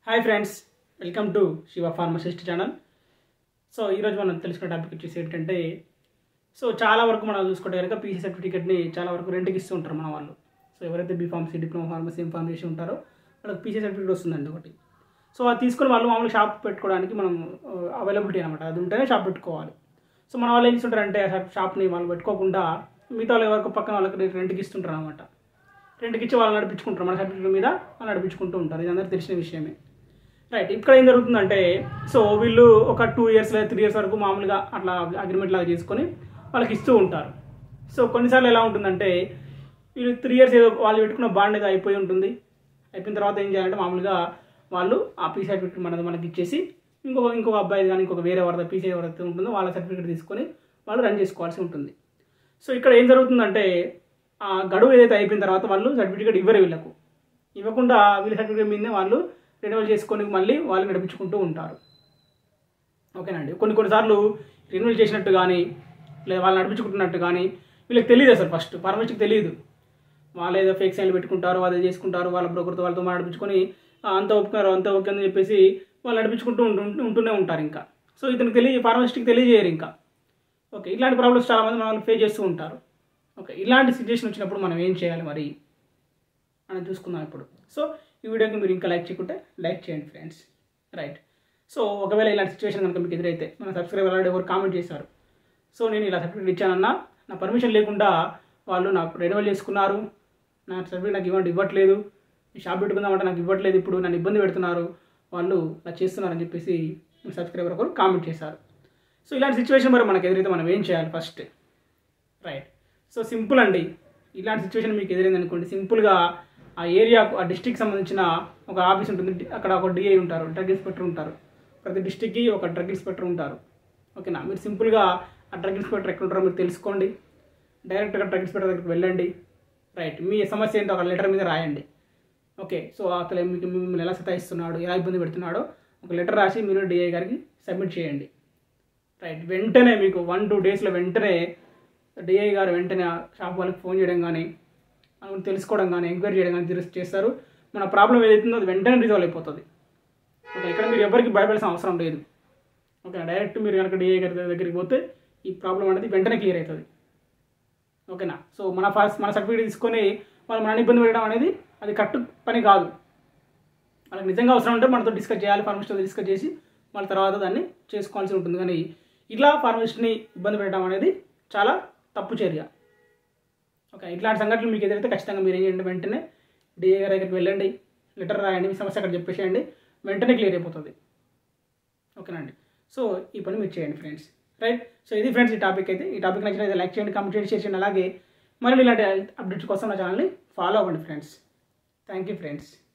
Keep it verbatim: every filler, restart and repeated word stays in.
Hi friends, welcome to Shiva pharmacist channel. So ఈరోజు మనం తెలుసుకునే టాపిక్ వచ్చేసి ఏంటంటే, సో చాలా వరకు మనం చూసుకుంటే కనుక పీసీ సర్టిఫికేట్ని చాలా వరకు రెంట్కి ఇస్తూ ఉంటారు మన వాళ్ళు. సో ఎవరైతే B pharmacy, diploma pharmacy, M pharmacy ఉంటారో వాళ్ళకి పీసీ సర్టిఫికేట్ వస్తుందండి ఒకటి. సో అది తీసుకొని వాళ్ళు మామూలు షాప్ పెట్టుకోవడానికి మనం అవైలబిలిటీ అనమాట, అది ఉంటేనే షాప్ పెట్టుకోవాలి. సో మన వాళ్ళు ఏం చేస్తుంటారంటే ఆ షాప్ని వాళ్ళు పెట్టుకోకుండా మిగతా వాళ్ళు ఎవరికి పక్కన వాళ్ళకి రెంట్కి ఇస్తుంటారు అనమాట. రెంట్కి ఇచ్చి వాళ్ళు నడిపించుకుంటారు, మన సర్టిఫికేట్ మీద వాళ్ళు నడిపించుకుంటూ ఉంటారు. ఇది అందరికీ తెలిసిన విషయమే. రైట్, ఇక్కడ ఏం జరుగుతుందంటే, సో వీళ్ళు ఒక టూ ఇయర్స్ లేదా త్రీ ఇయర్స్ వరకు మామూలుగా అట్లా అగ్రిమెంట్ లాగా చేసుకొని వాళ్ళకి ఇస్తూ ఉంటారు. సో కొన్నిసార్లు ఎలా ఉంటుందంటే, వీళ్ళు త్రీ ఇయర్స్ ఏదో వాళ్ళు పెట్టుకున్న బాండ్ ఏదో అయిపోయి ఉంటుంది. అయిపోయిన తర్వాత ఏం చేయాలంటే, మామూలుగా వాళ్ళు ఆ పీ సర్టిఫికేట్ మనది మనకి ఇచ్చేసి ఇంకొక ఇంకొక అబ్బాయి కానీ ఇంకొక వేరే ఎవరైతే పీసీ ఎవరైతే ఉంటుందో వాళ్ళ సర్టిఫికేట్ తీసుకొని వాళ్ళు రన్ చేసుకోవాల్సి ఉంటుంది. సో ఇక్కడ ఏం జరుగుతుందంటే, ఆ గడువు ఏదైతే అయిపోయిన తర్వాత వాళ్ళు సర్టిఫికేట్ ఇవ్వరు. వీళ్ళకు ఇవ్వకుండా వీళ్ళ సర్టిఫికేట్ మీదనే వాళ్ళు రెన్యువల్ చేసుకొని మళ్ళీ వాళ్ళు నడిపించుకుంటూ ఉంటారు. ఓకేనండి. కొన్ని కొన్నిసార్లు రెన్యువల్ చేసినట్టు కానీ లేదా వాళ్ళు నడిపించుకుంటున్నట్టు కానీ వీళ్ళకి తెలియదు. అసలు ఫస్ట్ ఫార్మసిస్ట్కి తెలియదు. వాళ్ళు ఏదో ఫేక్ సైన్లు పెట్టుకుంటారు, అదే చేసుకుంటారు, వాళ్ళ బ్రోకర్తో వాళ్ళతో నడిపించుకొని అంత ఒప్పుకున్నారు అంత ఓకే అని చెప్పేసి వాళ్ళు నడిపించుకుంటూ ఉంటూ ఉంటూనే ఉంటారు. ఇంకా సో ఇతనికి తెలియ ఫార్మసిస్ట్కి తెలియజేయరు ఇంకా. ఓకే, ఇలాంటి ప్రాబ్లమ్స్ చాలామంది మనం ఫేస్ చేస్తూ ఉంటారు. ఓకే, ఇలాంటి సిచ్యువేషన్ వచ్చినప్పుడు మనం ఏం చేయాలి మరి అని చూసుకుందాం ఇప్పుడు. సో ఈ వీడియోకి మీరు ఇంకా లైక్ చేయకుంటే లైక్ చేయండి ఫ్రెండ్స్. రైట్, సో ఒకవేళ ఇలాంటి సిచ్యువేషన్ కనుక మీకు ఎదురైతే మన సబ్స్క్రైబర్ ఆల్రెడీ ఎవరు కామెంట్ చేశారు, సో నేను ఇలా సర్టిఫికేట్ ఇచ్చానన్నా నా పర్మిషన్ లేకుండా వాళ్ళు నాకు రెన్యువల్ చేసుకున్నారు, నా సర్టిఫికేట్ నాకు ఇవ్వండి ఇవ్వట్లేదు, షాప్ పెట్టుకుందామంటే నాకు ఇవ్వట్లేదు, ఇప్పుడు నన్ను ఇబ్బంది పెడుతున్నారు, వాళ్ళు అలా చేస్తున్నారని చెప్పేసి సబ్స్క్రైబర్ ఒకరు కామెంట్ చేశారు. సో ఇలాంటి సిచ్యువేషన్ మరి మనకు ఎదురైతే మనం ఏం చేయాలి ఫస్ట్? రైట్, సో సింపుల్ అండి. ఇలాంటి సిచ్యువేషన్ మీకు ఎదురైంది అనుకోండి, సింపుల్గా ఆ ఏరియాకు ఆ డిస్ట్రిక్ట్కి సంబంధించిన ఒక ఆఫీస్ ఉంటుంది. అక్కడ ఒక డిఐ ఉంటారు, డ్రగ్ ఇన్స్పెక్టర్ ఉంటారు. ప్రతి డిస్ట్రిక్ట్కి ఒక డ్రగ్ ఇన్స్పెక్టర్ ఉంటారు. ఓకేనా, మీరు సింపుల్గా ఆ డ్రగ్ ఇన్స్పెక్టర్ ఎక్కడ ఉంటారో మీరు తెలుసుకోండి. డైరెక్ట్గా డ్రగ్ ఇన్స్పెక్టర్ దగ్గరికి వెళ్ళండి. రైట్, మీ సమస్య ఏంటో ఒక లెటర్ మీద రాయండి. ఓకే, సో అసలు మీకు మిమ్మల్ని ఎలా సతాయిస్తున్నాడు, ఎలా ఇబ్బంది పెడుతున్నాడో ఒక లెటర్ రాసి మీరు డిఐ గారికి సబ్మిట్ చేయండి. రైట్, వెంటనే మీకు వన్ టూ డేస్లో వెంటనే డిఐ గారు వెంటనే షాప్ వాళ్ళకి ఫోన్ చేయడం కానీ తెలుసుకోవడం కానీ ఎంక్వైరీ చేయడం కానీ చేస్తారు. మన ప్రాబ్లం ఏదైతుందో అది వెంటనే రిజాల్వ్ అయిపోతుంది. ఓకే, ఇక్కడ మీరు ఎవరికి భయపడాల్సిన అవసరం లేదు. ఓకే, డైరెక్ట్ మీరు కనుక డిఐ గారి దగ్గరికి పోతే ఈ ప్రాబ్లం అనేది వెంటనే క్లియర్ అవుతుంది. ఓకేనా, సో మన ఫస్ట్ మన సర్టిఫికేట్ తీసుకొని వాళ్ళు మన ఇబ్బంది పెట్టడం అనేది అది కరెక్ట్ పని కాదు. వాళ్ళకి నిజంగా అవసరం ఉంటే మనతో డిస్కస్ చేయాలి, ఫార్మసిస్ట్తో డిస్కస్ చేసి వాళ్ళ తర్వాత దాన్ని చేసుకోవాల్సి ఉంటుంది. కానీ ఇలా ఫార్మసిస్ట్ని ఇబ్బంది పెట్టడం అనేది చాలా తప్పు చర్య. ఓకే, ఇట్లాంటి సంఘటనలు మీకు ఎదురైతే ఖచ్చితంగా మీరు ఏం చేయండి, వెంటనే డిఏ గారి దగ్గరికి వెళ్ళండి, లెటర్ రాయండి, మీ సమస్య అక్కడ చెప్పేసేయండి, వెంటనే క్లియర్ అయిపోతుంది. ఓకేనండి, సో ఈ పని మీరు చేయండి ఫ్రెండ్స్. రైట్, సో ఇది ఫ్రెండ్స్ ఈ టాపిక్ అయితే. ఈ టాపిక్ నచ్చినైతే లైక్ చేయండి, కామెంట్ చేయండి, షేర్ చేయండి. అలాగే మళ్ళీ ఇలాంటి అప్డేట్స్ కోసం నా ఛానల్ని ఫాలో అవ్వండి ఫ్రెండ్స్. Thank you friends.